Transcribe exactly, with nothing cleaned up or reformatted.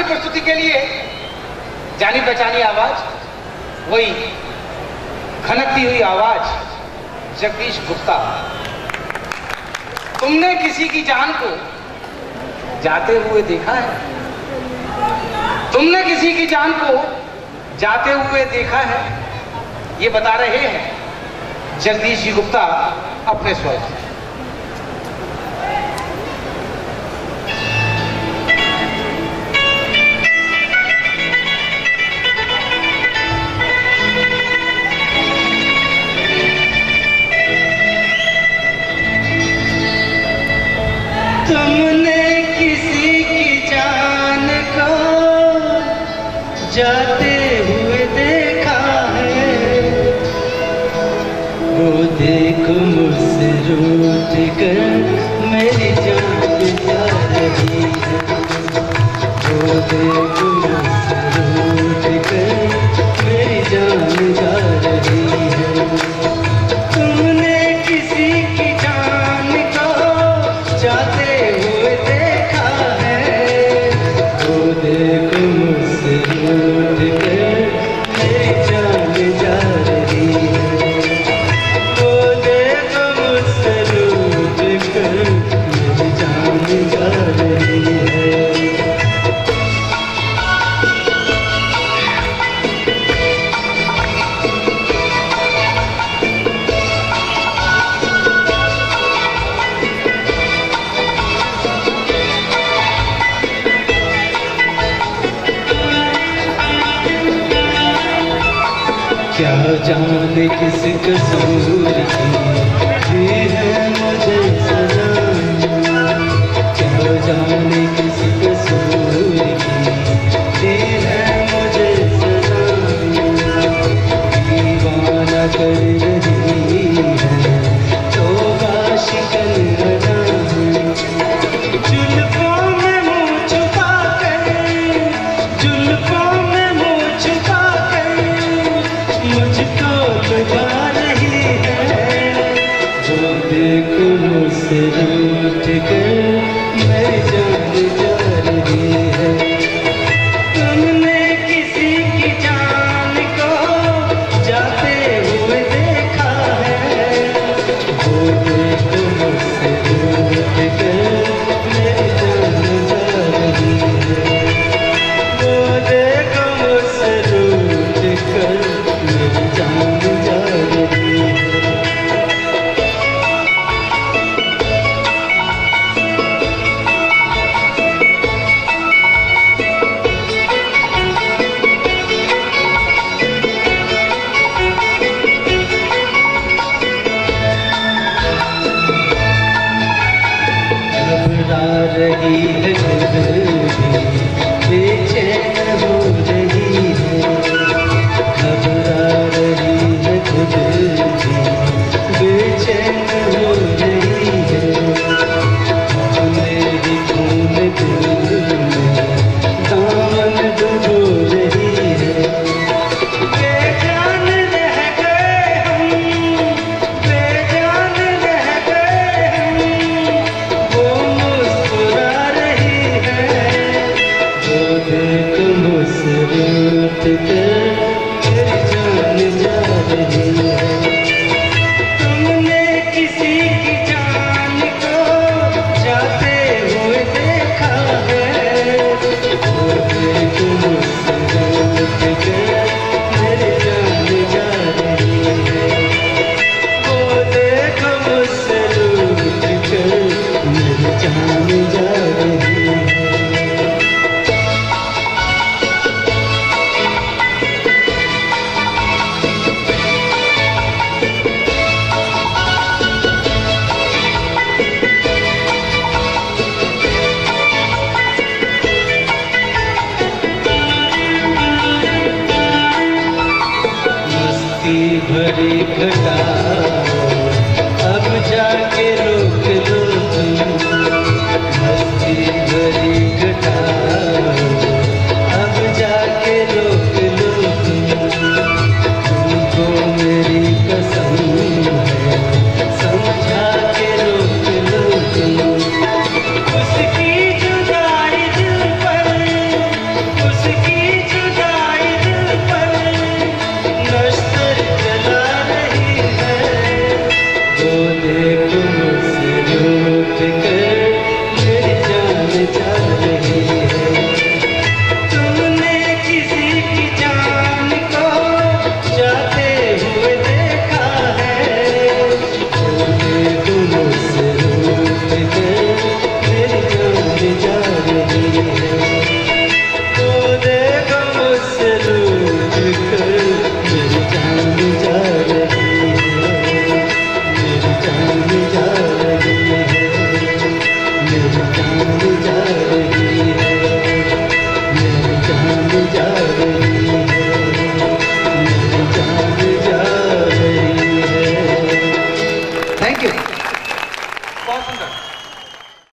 की प्रस्तुति के लिए जानी पहचानी आवाज, वही खनकती हुई आवाज जगदीश गुप्ता। तुमने किसी की जान को जाते हुए देखा है? तुमने किसी की जान को जाते हुए देखा है? ये बता रहे हैं जगदीश गुप्ता अपने स्वर से। तुमने किसी की जान को जाते हुए देखा है, वो देखो मुझसे रूठ कर मेरी जान जा रही है, वो देखो मुझसे रूठ कर मेरी जान जा रही है। तुमने किसी की जान को जाते हुए देखा है, वो देखो मुझसे रूठ कर मेरी जान जा रही है, वो देखो मुझसे रूठ कर मेरी जान जा रही है। क्या जाने किस कसूर की दी है मुझे सजा, क्या जाने किस कसूर की दी है मुझे सजा, दीवाना कर रही है तो बाशिकन बना, जुल्फों में मुँह छुपा कर, जुल्फों में मुँह छुपा कर मुझको लगा रही है, वो देखो मुझसे रूठ कर मेरी जान जा रही है। तुमने किसी की जान को जाते हुए देखा है, वो देखो मुझसे रूठ कर मेरी जान जा रही है, वो देखो मुझसे रूठ कर मेरी जान जा रही है। घबरा रही है खुद भी, बेचैन हो रही है, घबरा रही है खुद भी, बेचैन हो रही है, मेरी खून दिल में दामन डुबो रही है। बेजान रह गए हम, बेजान रह गए हम, वो मुस्कुरा रही है, वो देखो मुझसे रूठ कर मेरी जान जा रही है। तुमने किसी की जान को जाते हुए देखा है, वो देखो मुझसे रूठ कर मेरी जान जा रही है, वो देखो मुझसे रूठ कर मेरी जान जा रही है।